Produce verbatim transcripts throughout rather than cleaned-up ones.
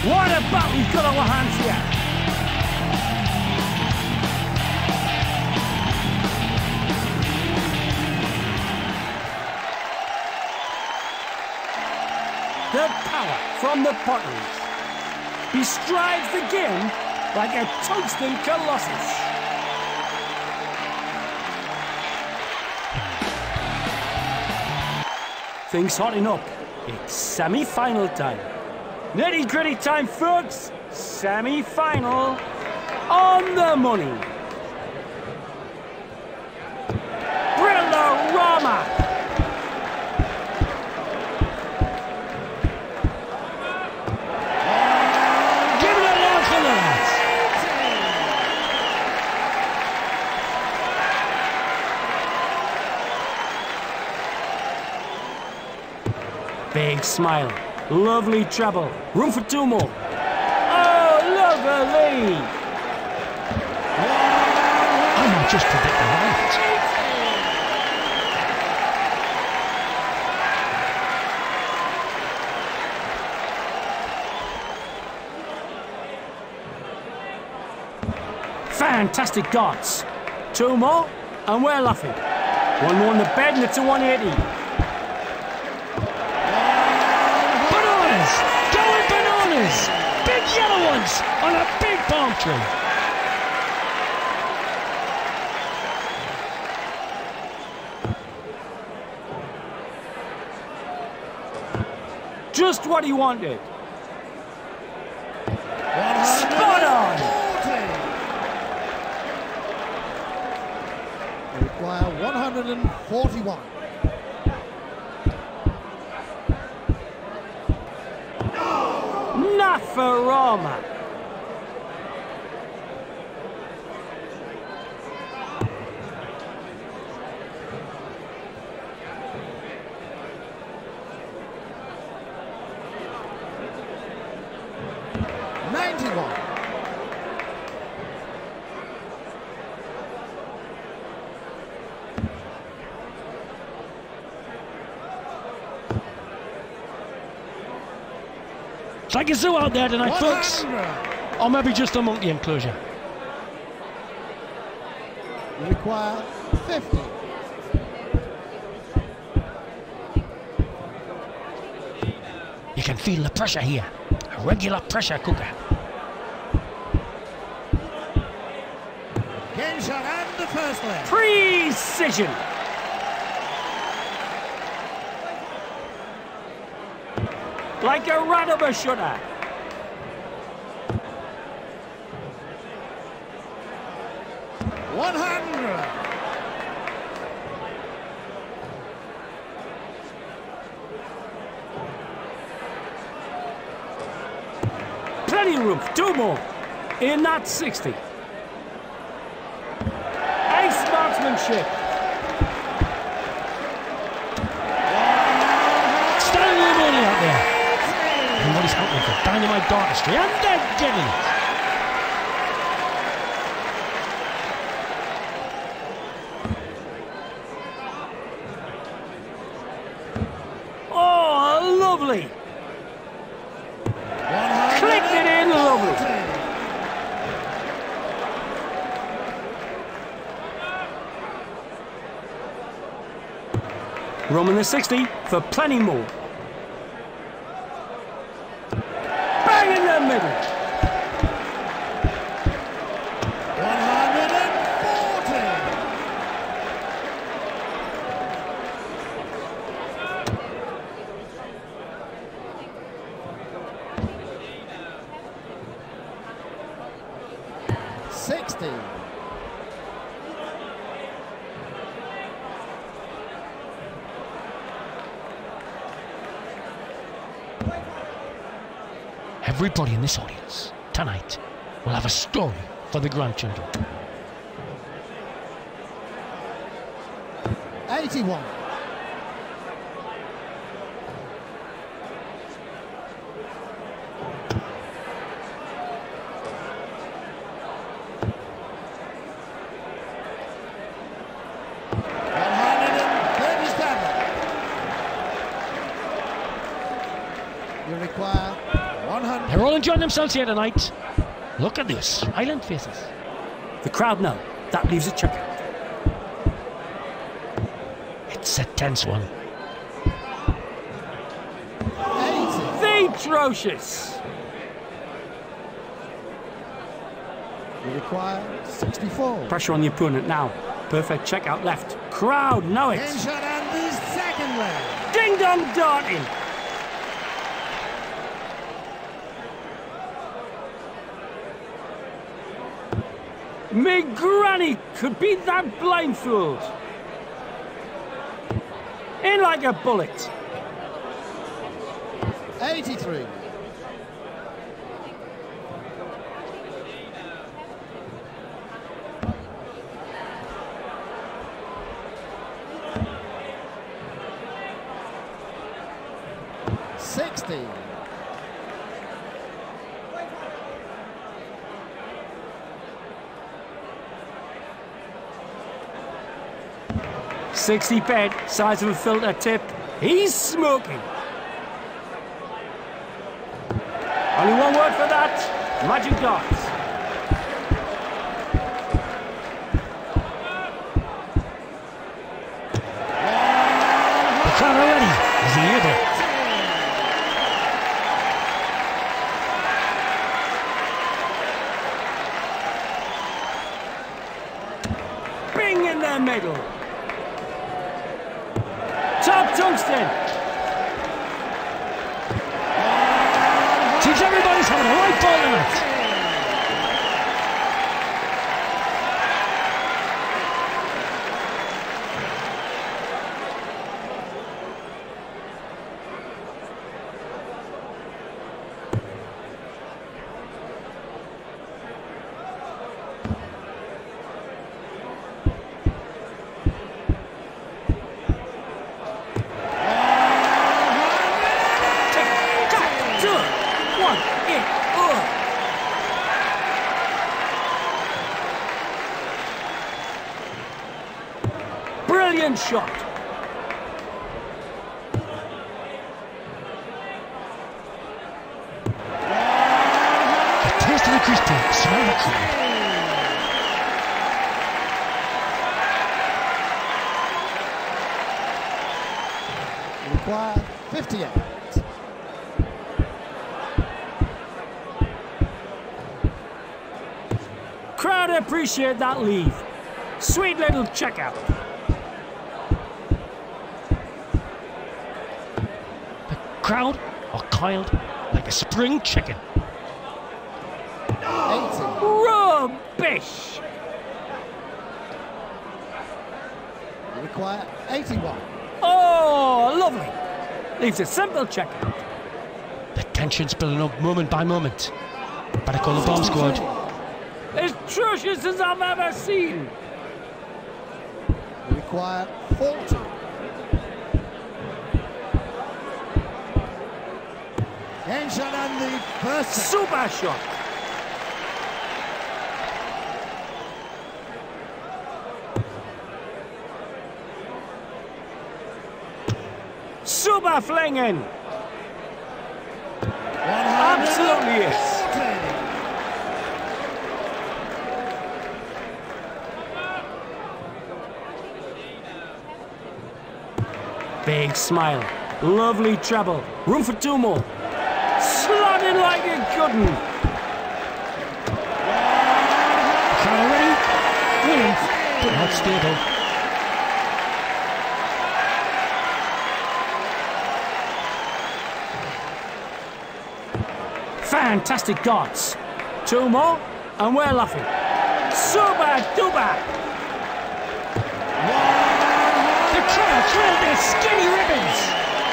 What a battle he's got on our hands here. The power from the Potteries. He strides the game like a tungsten colossus. Things hotting up. It's semi-final time. Nitty-gritty time, folks. Semi-final on the money. Brillarama. Give it a laugh for the lads. Big smile. Lovely treble. Room for two more. Oh, lovely! I might just predict the right. Fantastic darts. Two more, and we're laughing. One more on the bed, and it's a one eighty. Big yellow ones on a big palm tree. Just what he wanted. Spot on. We require one hundred forty-one. Nafarama. ninety-one. It's like a zoo out there tonight, folks. Or maybe just a monkey enclosure. We require fifty. You can feel the pressure here. A regular pressure cooker. Game shot and the first leg. Precision. Like a rat of a shutter. one hundred. Plenty of room. Two more. In that sixty. Ace marksmanship. Standing money out there. And what is happening for dynamite artistry, and they're getting it. Oh, lovely. Clicked it in, lovely. Room in the sixty for plenty more. Bang in the middle. one hundred forty. sixty. Everybody in this audience tonight will have a story for the grandchildren. eighty-one. You require one hundred. They're all enjoying themselves here tonight. Look at this, silent faces. The crowd know. That leaves a checkout. It's a tense one. eighty. Atrocious. You require sixty-four. Pressure on the opponent now. Perfect checkout left. Crowd know it. In shot and the second leg. Ding dong darting. Me granny could be that blindfold. In like a bullet. eighty-three. sixty. sixty bed, size of a filter tip. He's smoking. Only one word for that. Magic darts. The crowd are ready. Is he able? Bing in the middle. Top tungsten. Seems everybody's having a right ball tonight. Brilliant shot. A taste of the crystal. Smell the crowd. You require fifty-eight. Crowd appreciate that leave. Sweet little checkout. The crowd are coiled like a spring chicken. eighty. Rubbish. You require eighty-one. Oh, lovely. Leaves a simple checkout. The tension's building up moment by moment. Better call the bomb squad. As atrocious as I've ever seen. You require forty. End shot and the first set. Super shot. Super flinging. Absolutely yes. Big smile. Lovely treble. Room for two more. Slotted like a good one. Crowd are ready. Winning, but not stable. Fantastic darts. Two more, and we're laughing. Super duper. The crowd thrilled their skinny ribbons.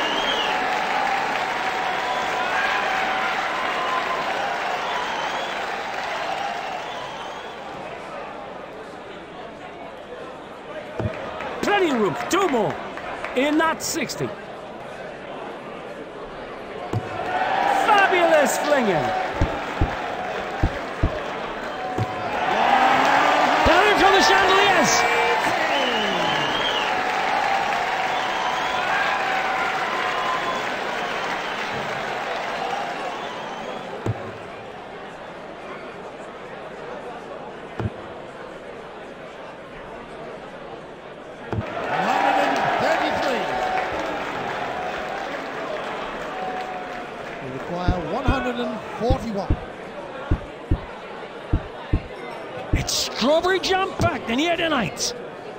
Plenty of room. Two more. In that sixty. Fabulous flinging. Down from the chandeliers. strawberry jam packed in here tonight.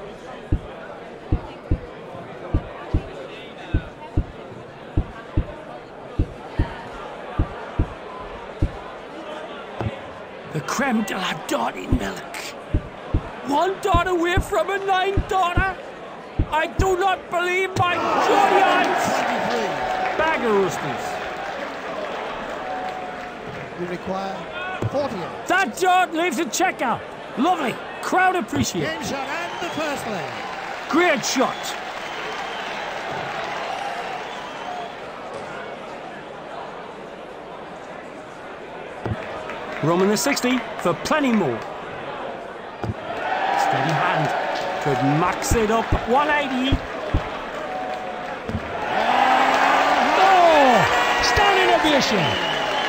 The creme de la Dotty milk. One dot away from a nine daughter. I do not believe my Geordie eyes. Bag of roosters. We require forty-eight. That dart leaves a checkout. Lovely. Crowd appreciate. Game shot and the first leg. Great shot. Room in the sixty for plenty more. Steady hand. Could max it up. one eighty. Oh! Standing ovation.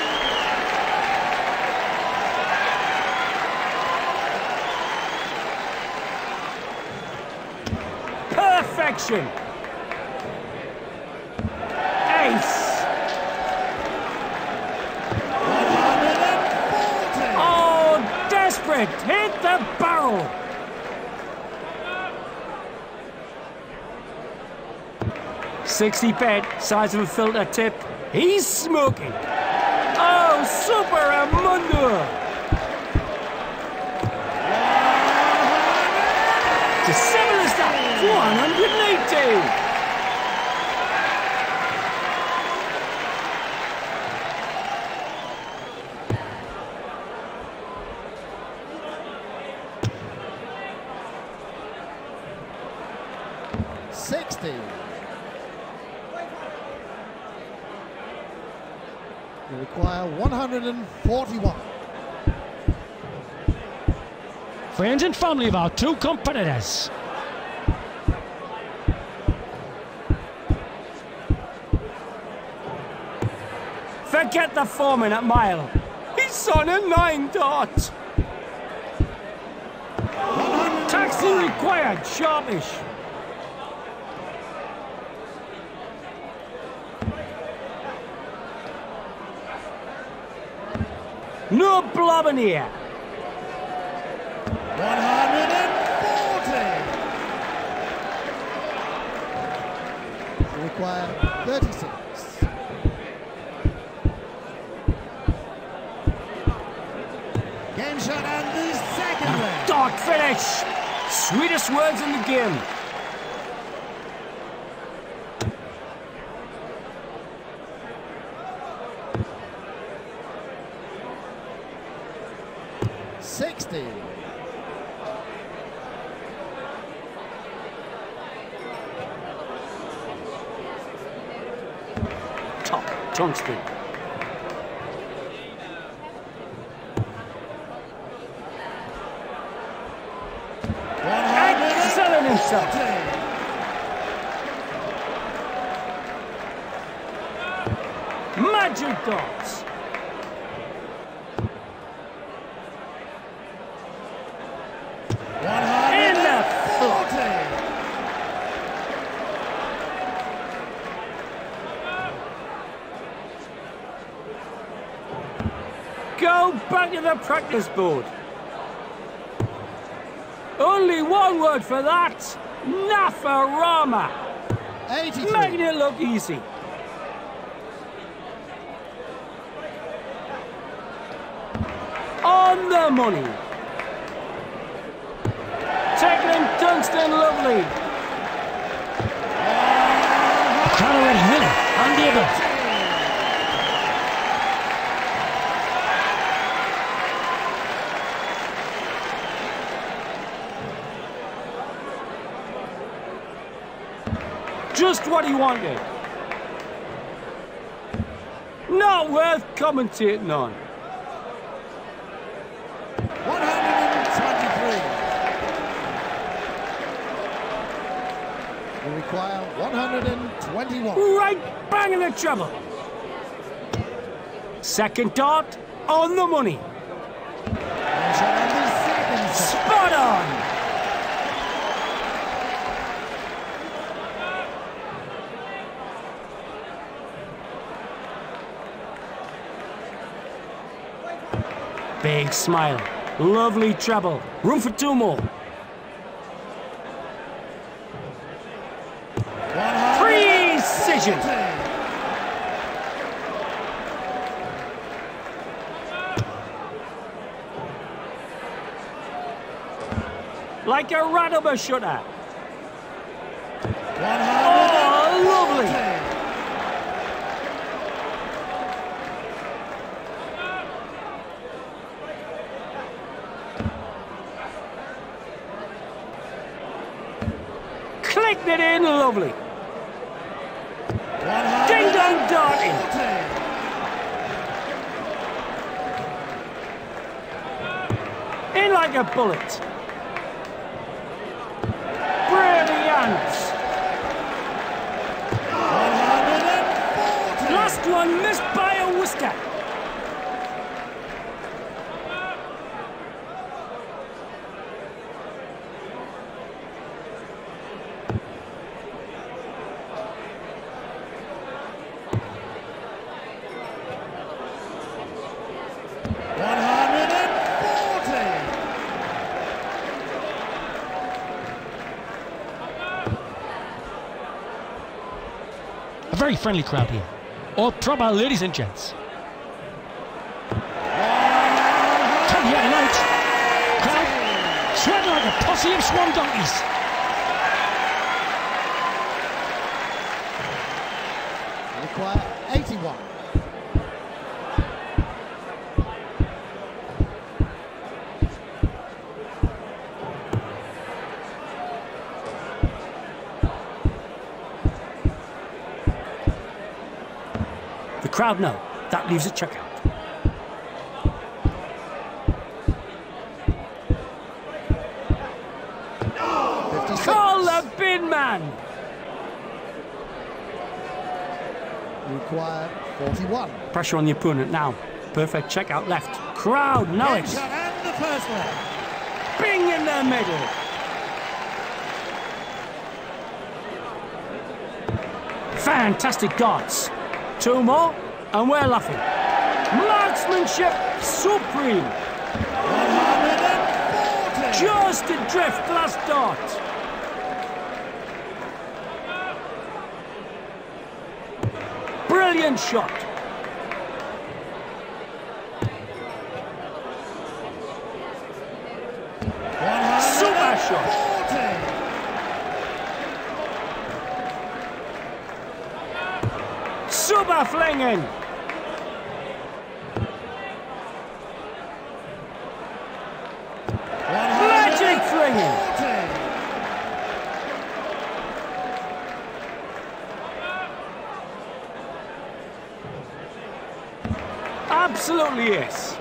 Perfection. Ace. Oh, desperate. Hit the barrel. sixty bet, size of a filter tip. He's smoking. Oh, super Amundo. To seven is that one hundred eighty. sixty. We require one hundred forty-one. Friends and family of our two competitors. Forget the foreman at mile. He's on a nine dot. Taxi required, sharpish. No blobbing here. one hundred forty. We require thirty-six. Game shot and the second leg. Dart finish. Sweetest words in the game. sixty. Top tungsten. Excelling himself. Magic dots. In the forty. Go back to the practice board. Only one word for that. Nafarama. eighty-three. Making it look easy. On the money. Taking Tungsten lovely. Conrad Miller on the event. Just what he wanted. Not worth commentating on. one hundred twenty-three. We require one hundred twenty-one. Right bang in the trouble. Second dart on the money. Spot on. Big smile. Lovely treble. Room for two more. Precision. Like a Radoma shutter. Oh, lovely. Clicked it in, lovely. Ding dong darting. In like a bullet. Brilliant. Last one missed by a whisker. A very friendly crowd here. All proper, ladies and gents. Come here tonight. Crowd sweating like a posse of swan donkeys. Require eighty-one. The crowd know. That leaves a checkout. fifty-six. Call the bin man. Require forty-one. Pressure on the opponent now. Perfect checkout left. Crowd know it. And the first leg. Bing in the middle. Fantastic darts. Two more, and we're laughing. Marksmanship supreme. Just adrift last dart. Brilliant shot. Super shot. Super flinging. Magic flinging. Absolutely yes.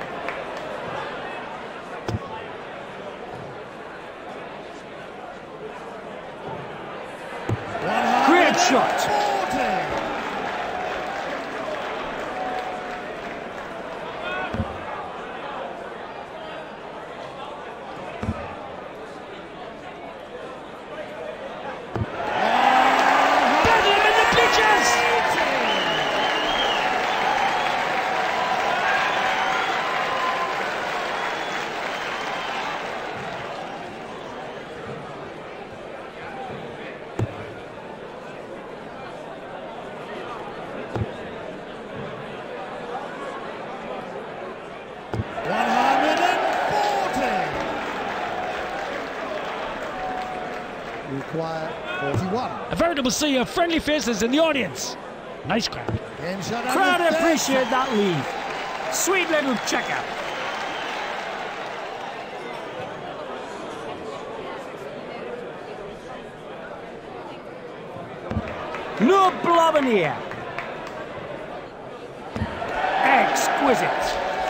Great shot. Require forty-one. A veritable sea of friendly faces in the audience. Nice crowd. Game shot. Crowd appreciate that lead. Sweet little checkout. No blobbing here. Exquisite.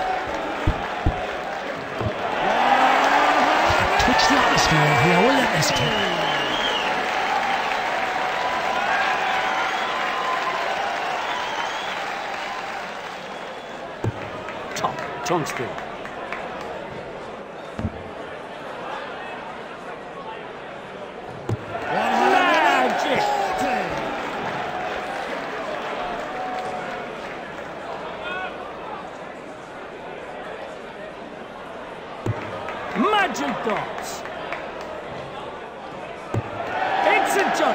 Twitch the atmosphere here. We'll let this go. Top tungsten. Magic. Magic Dots. It's a done.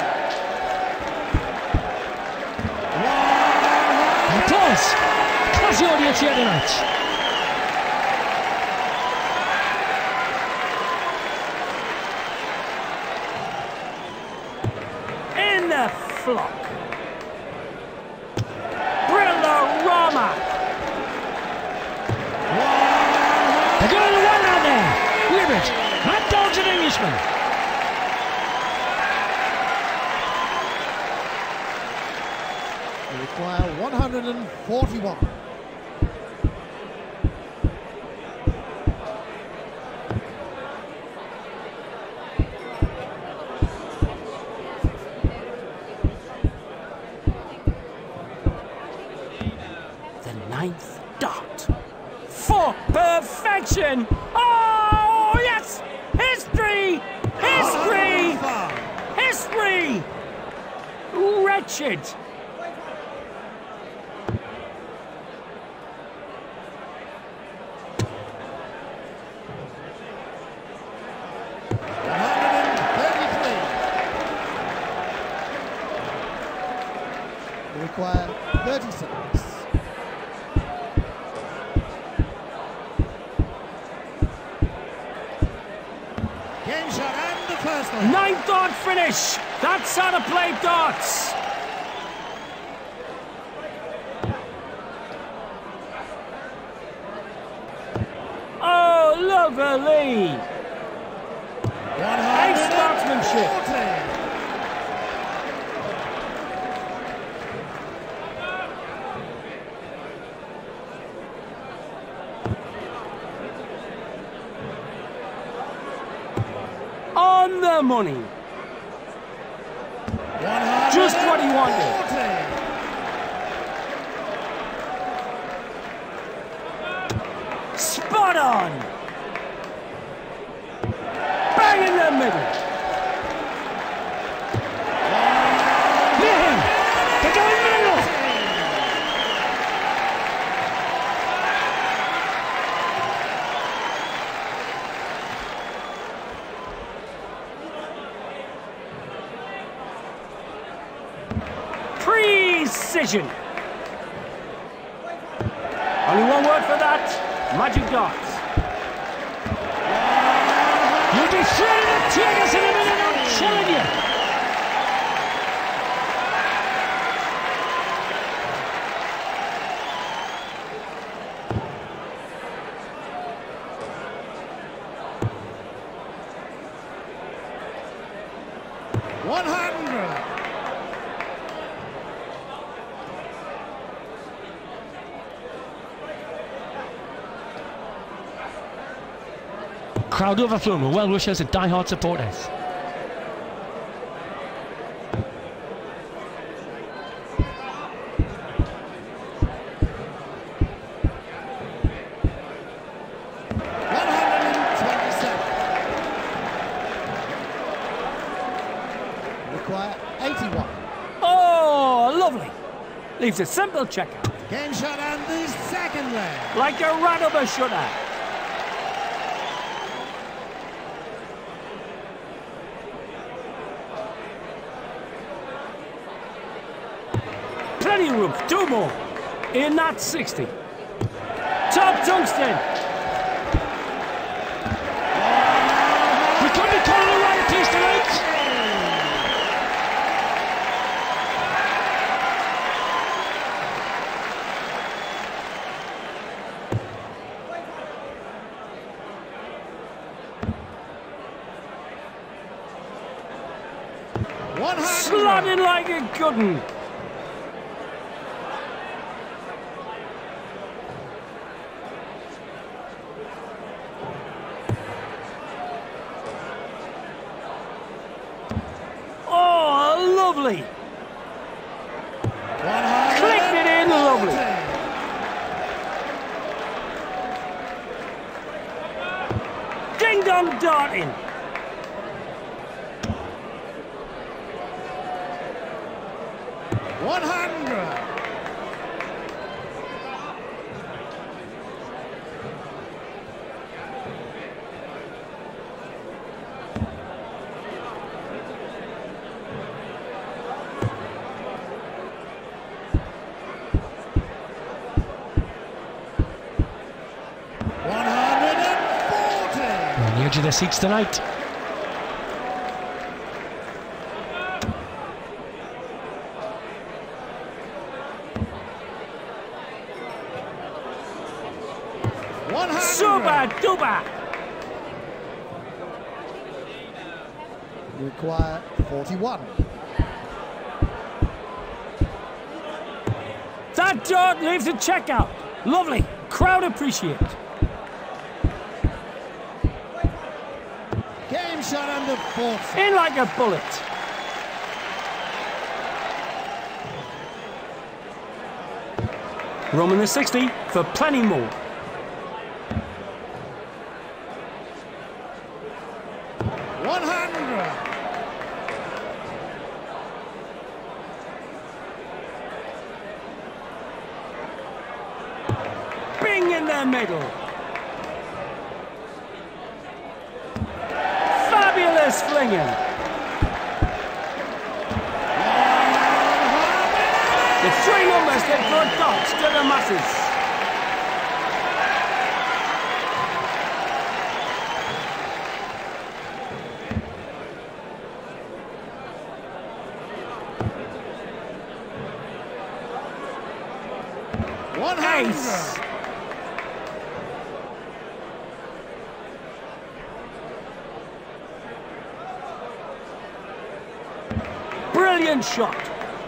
Applause. Classy audience here tonight. In the flock. Brillarama. They're going to one out there. Whip it. Mad Dog's an Englishman. They require one hundred forty-one. The ninth dot. For perfection. Oh, yes. History. History. History. Wretched. one hundred thirty-three. They require thirty-six. Game shot and the first one. Ninth dot finish. That's how to play dots. Oh, lovely. Ace marksmanship. On the money. Just what he wanted. Spot on. Bang in the middle. Hear him. They're going middle. Precision. Only one word for that. Magic Dots. You'll be thrilling the Tigers in a minute, I'm telling you. one hundred. Crowd overflowing with well wishers and die-hard supporters. one hundred twenty-seven. Require eighty-one. Oh, lovely. Leaves a simple checkout. Game shot and the second leg. Like a rat of a shutter. Plenty of room. Two more. In that sixty. Top tungsten. We could be calling a riot piece tonight. one hundred. Slotted like a good one. Oh, lovely. Clicked it in, lovely. Ding dong darting. one hundred. edge of the seats tonight. Super duper! You require forty-one. That dart leaves a checkout. Lovely. Crowd appreciate. Game shot under forty. In like a bullet. Roman the sixty for plenty more. one hundred. Bing in the middle. Fabulous flinging. The three numbers that brought dots to the masses. one hundred. Brilliant shot.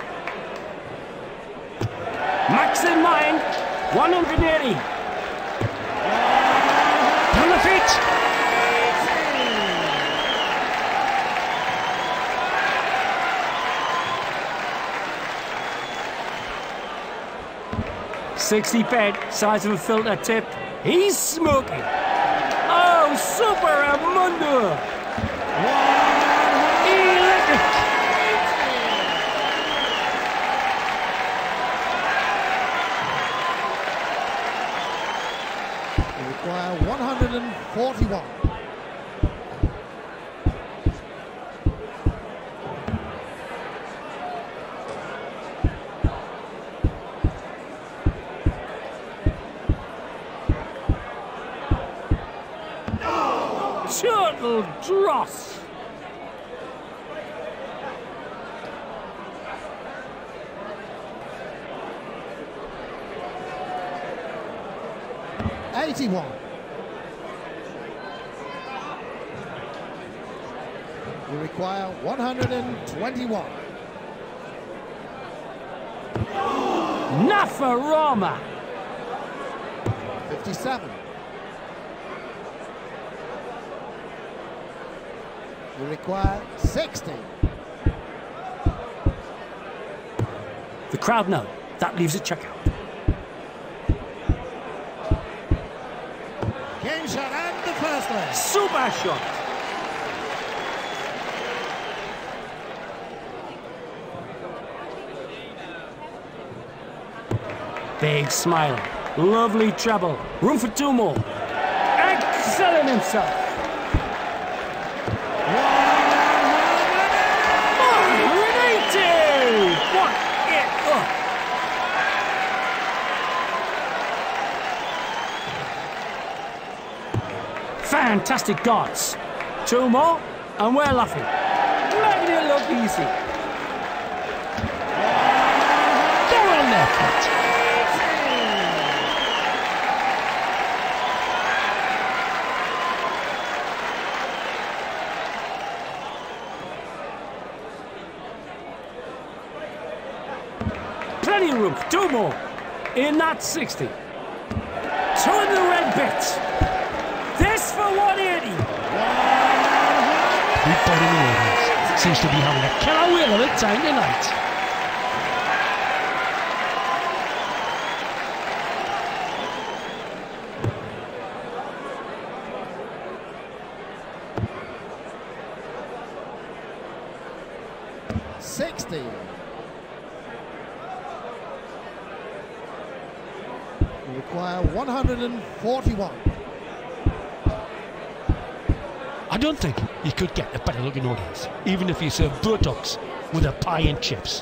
Max in mind, one hundred eighty. On the feet. sixty bed, size of a filter tip. He's smoking. Oh, super Amundo. Electric. You require one hundred forty-one. Turtle dross. eighty-one. You require one hundred twenty-one. Nafarama. fifty-seven. You require sixty. The crowd know. That leaves a checkout. Game shot and the first leg. Super shot. Big smile. Lovely treble. Room for two more. Excelling himself. What it up. Fantastic darts. Two more, and we're laughing. Making it look easy. They're on their foot. Plenty of room for two more. In that sixty. Two in the red bit. This for one eighty. Everybody in the audience seems to be having a killer wheel of a time tonight. sixty. You require one hundred forty-one. I don't think you could get a better looking audience, even if you serve Botox with a pie and chips.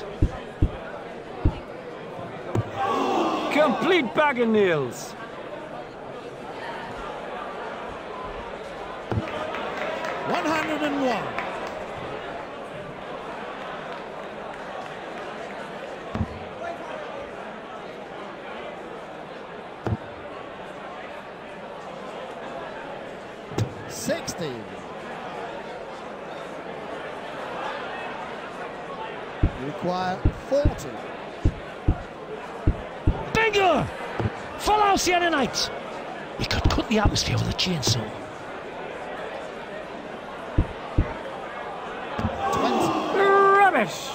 Complete bag of nails. one hundred and one. sixty. You require forty. Bingo! Full house here tonight. He could cut the atmosphere with a chainsaw. twenty. Rubbish!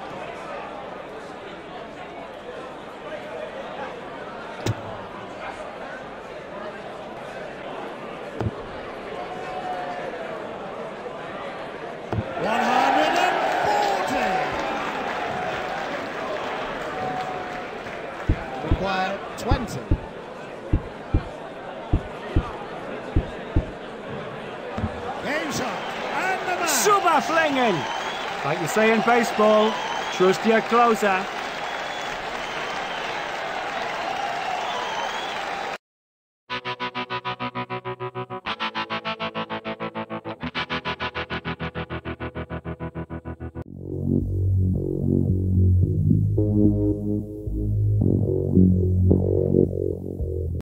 one hundred forty. Require twenty. Game shot. And the man. Super flinging! Like you say in baseball, trust your closer. Thank you.